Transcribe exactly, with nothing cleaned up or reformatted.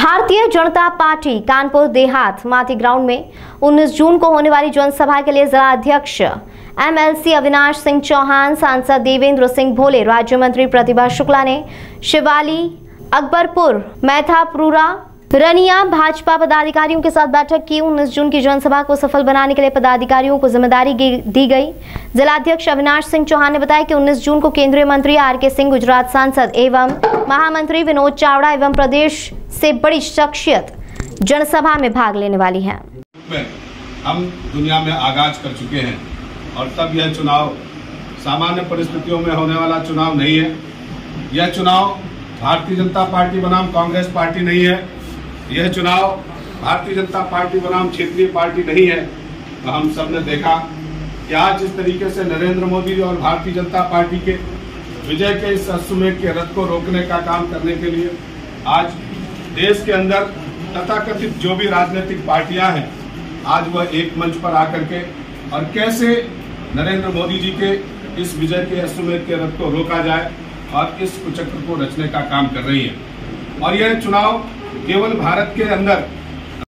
Bharatiya Janata party Kanpur Dehat माती ground में उन्नीस जून को होने वाली जनसभा के लिए जिला अध्यक्ष एमएलसी अविनाश सिंह चौहान, सांसद देवेंद्र सिंह भोले, राज्य मंत्री प्रतिभा शुक्ला ने शिवाली, अकबरपुर, मैथापुरा, रनिया भाजपा पदाधिकारियों के साथ बैठक की। उन्नीस जून की जनसभा को सफल बनाने के लिए पदाधिकारियों को जिम्मेदारी दी गई। जिलाध्यक्ष अविनाश सिंह चौहान ने बताया कि उन्नीस जून को केंद्रीय मंत्री आर के सिंह, गुजरात सांसद एवं महामंत्री विनोद चावड़ा एवं प्रदेश से बड़ी शख्सियत जनसभा में भाग लेने वाली है। हम दुनिया में आगाज कर चुके हैं और तब यह चुनाव सामान्य परिस्थितियों में होने वाला चुनाव नहीं है। यह चुनाव भारतीय जनता पार्टी बनाम कांग्रेस पार्टी नहीं है। यह चुनाव भारतीय जनता पार्टी बनाम क्षेत्रीय पार्टी नहीं है। तो हम सब ने देखा कि आज जिस तरीके से नरेंद्र मोदी और भारतीय जनता पार्टी के विजय के इस अश्वमेध के रथ को रोकने का काम करने के लिए आज देश के अंदर तथाकथित जो भी राजनीतिक पार्टियां हैं, आज वह एक मंच पर आकर के और कैसे नरेंद्र मोदी जी के इस विजय के अश्वमेध के रथ को रोका जाए और इस कुचक्र को रचने का काम कर रही है। और यह चुनाव केवल भारत के अंदर